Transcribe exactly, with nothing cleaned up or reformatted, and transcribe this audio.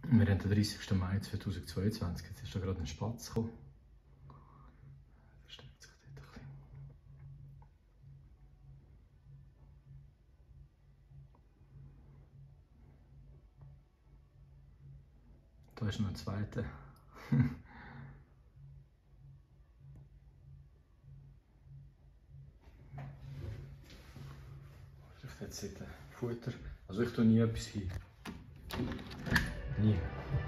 Wir haben den dreißigsten Mai zweitausendzweiundzwanzig, jetzt ist da gerade ein Spatz gekommen. Versteckt sich dort ein bisschen. Da ist noch ein zweiter. Vielleicht jetzt Futter. Also ich tue nie etwas hin. Nie.